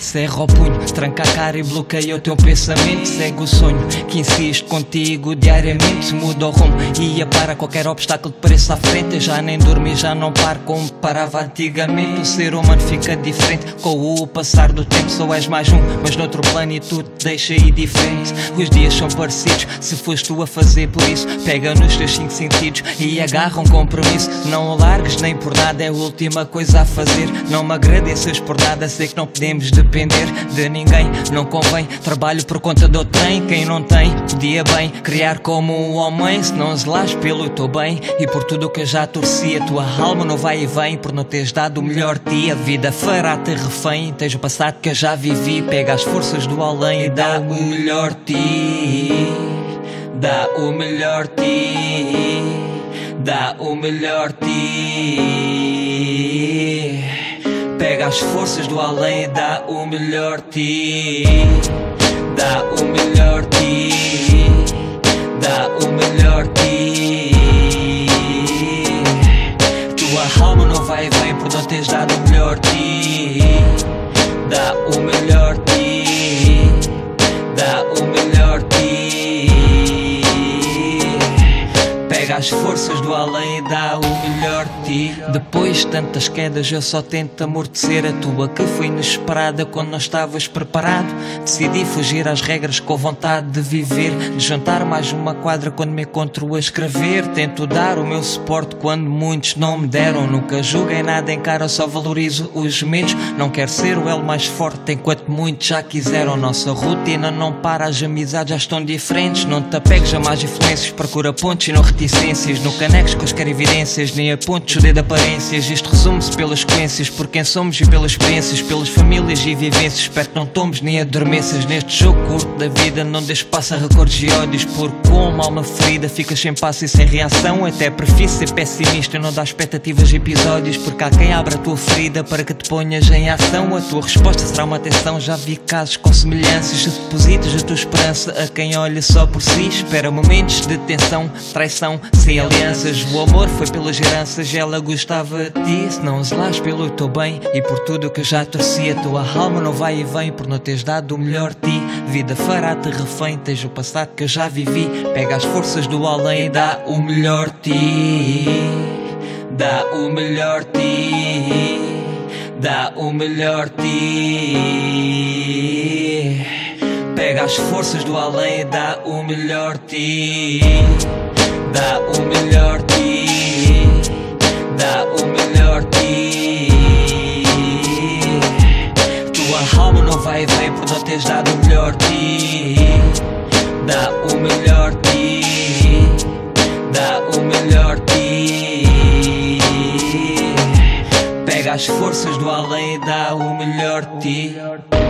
cerra o punho, tranca a cara e bloqueia o teu pensamento. Segue o sonho que insiste contigo diariamente. Muda o rumo e para qualquer obstáculo que pareça à frente. Eu já nem durmo e já não paro como parava antigamente. O ser humano fica diferente com o passar do tempo. Só és mais um, mas noutro plano e tudo te deixa aí diferente. Os dias são parecidos, se foste tu a fazer por isso. Pega nos teus 5 sentidos e agarra um compromisso. Não o largues nem por nada, é a última coisa a fazer. Não me agradeças por nada, sei que não podemos depender de ninguém. Não convém, trabalho por conta do trem. Quem não tem, podia bem criar como um homem. Se não zelas pelo teu bem e por tudo o que eu já torci. A tua alma não vai e vem por não teres dado o melhor de ti. A vida fará-te refém, tens o passado que eu já vivi. Pega as forças do além e dá o melhor de ti. Dá o melhor de ti. Dá o melhor de ti. Pega as forças do além e dá o melhor de ti. Dá o melhor de ti. Dá o melhor de ti. Tua alma não vai e vem por não teres dado o melhor de ti. Dá o melhor de ti. Dá o melhor de ti. Pega as forças do além e dá o melhor de ti. Depois de tantas quedas eu só tento amortecer. A tua que foi inesperada quando não estavas preparado. Decidi fugir às regras com vontade de viver. De juntar mais uma quadra quando me encontro a escrever. Tento dar o meu suporte quando muitos não me deram. Nunca julguei nada em cara, só valorizo os menos. Não quero ser o elo mais forte enquanto muitos já quiseram. Nossa rotina não para, as amizades já estão diferentes. Não te apegues a mais influências, procura pontos e não reticências. Nunca negues que quer evidências, nem apontes o dedo aparências. Isto resume-se pelas sequências, por quem somos e pelas experiências, pelas famílias e vivências. Espero que não tomes nem adormeças neste jogo curto da vida. Não deixes passar recordes e ódios, porque com uma alma ferida ficas sem passo e sem reação. Até prefiro ser pessimista e não dar expectativas e episódios, porque há quem abra a tua ferida para que te ponhas em ação. A tua resposta será uma atenção, já vi casos com semelhanças. Se depositas a tua esperança a quem olha só por si, espera momentos de tensão, traição, sem alianças. O amor foi pelas heranças, ela gostava de ti. Se não zelas pelo teu bem e por tudo o que já torci. A tua alma não vai e vem por não teres dado o melhor de ti. Vida fará-te refém, tens o passado que eu já vivi. Pega as forças do além e dá o melhor de ti. Dá o melhor de ti. Dá o melhor de ti. Pega as forças do além e dá o melhor de ti. Dá o melhor de ti. Dá o melhor de ti. Tua alma não vai e vem por não teres dado o melhor de ti. Dá o melhor de ti. Dá o melhor de ti. Pega as forças do além e dá o melhor de ti.